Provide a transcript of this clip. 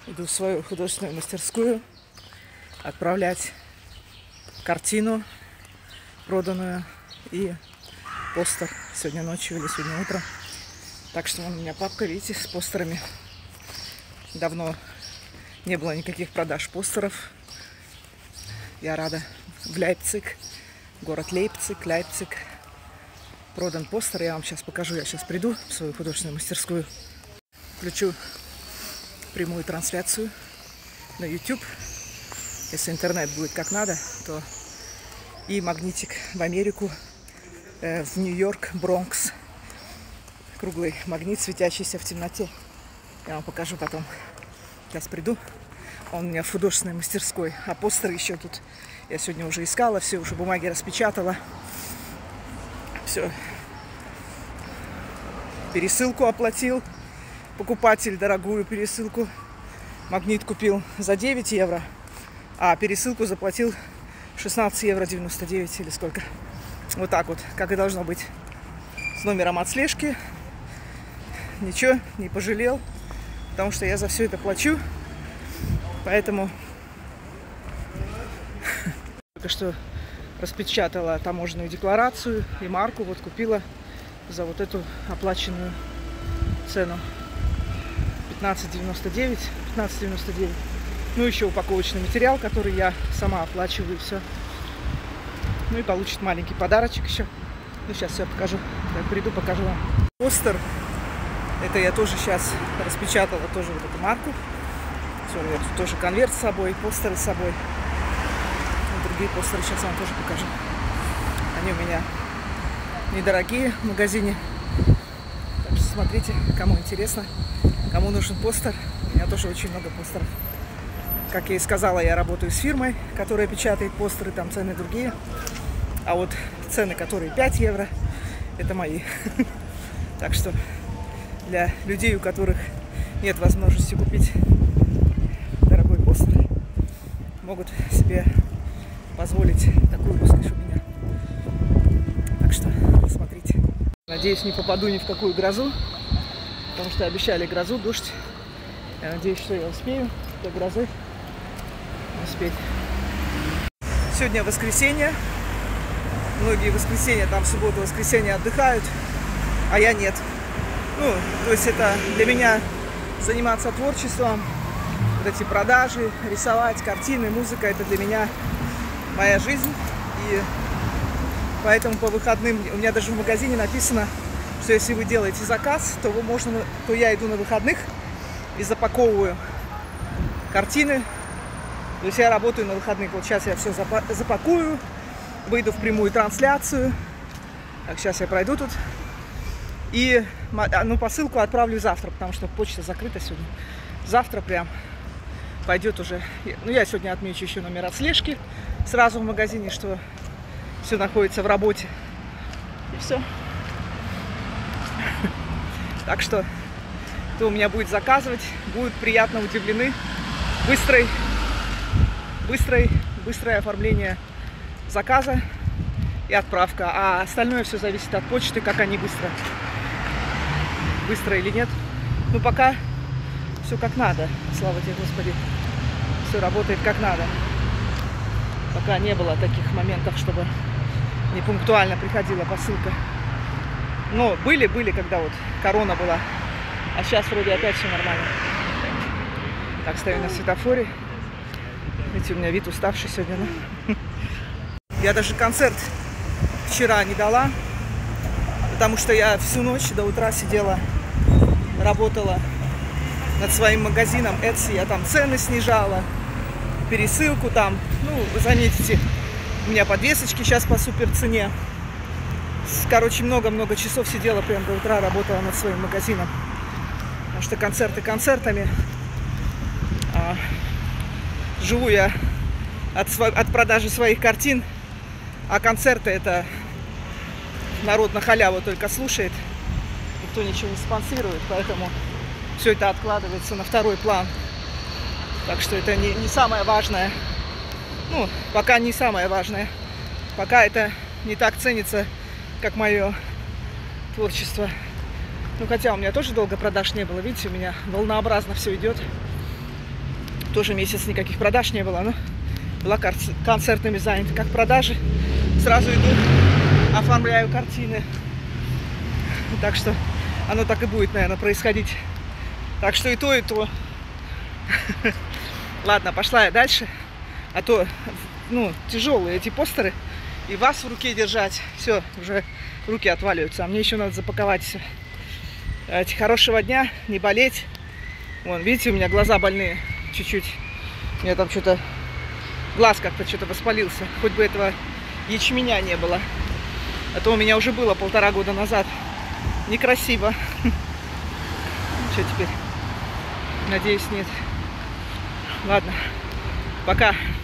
Иду в свою художественную мастерскую отправлять картину проданную и постер сегодня ночью или сегодня утром. Так что вон у меня папка, видите, с постерами. Давно не было никаких продаж постеров. Я рада. В Лейпциг, город Лейпциг, продан постер. Я вам сейчас покажу. Я сейчас приду в свою художественную мастерскую, включу прямую трансляцию на YouTube. Если интернет будет как надо, то и магнитик в Америку, в Нью-Йорк, Бронкс. Круглый магнит, светящийся в темноте. Я вам покажу потом. Сейчас приду. Он у меня в художественной мастерской. А постеры еще тут я сегодня уже искала. Все, уже бумаги распечатала. Все. Пересылку оплатил. Покупатель дорогую пересылку. Магнит купил за 9 евро. А пересылку заплатил 16 евро 99 или сколько. Вот так вот, как и должно быть. С номером отслежки. Ничего, не пожалел. Потому что я за все это плачу. Поэтому только что распечатала таможенную декларацию и марку. Вот купила за вот эту оплаченную цену 15,99. Ну, еще упаковочный материал, который я сама оплачиваю, и все. Ну и получит маленький подарочек еще. Ну, сейчас все покажу. Я приду, покажу вам. Постер. Это я тоже сейчас распечатала, тоже вот эту марку. Все, у меня тут тоже конверт с собой, постеры с собой. И другие постеры сейчас вам тоже покажу. Они у меня недорогие в магазине. Так что смотрите, кому интересно, кому нужен постер. У меня тоже очень много постеров. Как я и сказала, я работаю с фирмой, которая печатает постеры, там цены другие. А вот цены, которые 5 евро, это мои. Так что для людей, у которых нет возможности купить дорогой постер, могут себе позволить такую роскошь у меня. Так что смотрите. Надеюсь, не попаду ни в какую грозу, потому что обещали грозу, дождь. Я надеюсь, что я успею до грозы успеть. Сегодня воскресенье. Многие в воскресенье, там в субботу, воскресенье отдыхают, а я нет. Ну, то есть это для меня заниматься творчеством, вот эти продажи, рисовать картины, музыка, это для меня моя жизнь. И поэтому по выходным, у меня даже в магазине написано, что если вы делаете заказ, то я иду на выходных и запаковываю картины. То есть я работаю на выходных. Вот сейчас я все запакую, выйду в прямую трансляцию. Так, сейчас я пройду тут. И посылку отправлю завтра, потому что почта закрыта сегодня. Завтра прям пойдет уже. Ну, я сегодня отмечу еще номер отслежки сразу в магазине, что все находится в работе. И все. Так что, кто у меня будет заказывать, будут приятно удивлены. Быстрое оформление заказа и отправка. А остальное все зависит от почты, как они быстро или нет. Ну, пока все как надо. Слава тебе, Господи. Все работает как надо. Пока не было таких моментов, чтобы не пунктуально приходила посылка. Но были, когда вот корона была. А сейчас вроде опять все нормально. Так, стою на светофоре. Видите, у меня вид уставший сегодня. Да? Я даже концерт вчера не дала, потому что я всю ночь до утра сидела, работала над своим магазином Etsy. Я там цены снижала, пересылку там. Ну, вы заметите, у меня подвесочки сейчас по супер цене. Короче, много часов сидела прям до утра, работала над своим магазином. Потому что концерты концертами. Живу я от продажи своих картин, а концерты это народ на халяву только слушает, никто ничего не спонсирует, поэтому все это откладывается на второй план. Так что это не самое важное. Ну, пока не самое важное. Пока это не так ценится, как мое творчество. Ну, хотя у меня тоже долго продаж не было. Видите, у меня волнообразно все идет. Тоже месяц никаких продаж не было. Но была концертами занята. Как продажи, сразу иду, оформляю картины. Так что оно так и будет, наверное, происходить. Так что и то, и то. Ладно, пошла я дальше. А то, ну, тяжелые эти постеры. И вас в руке держать. Все, уже руки отваливаются. А мне еще надо запаковать все. Хорошего дня, не болеть. Вон, видите, у меня глаза больные. Чуть-чуть. У меня там что-то... Глаз как-то что-то воспалился. Хоть бы этого ячменя не было. А то у меня уже было 1,5 года назад. Некрасиво. Что теперь? Надеюсь, нет. Ладно. Пока.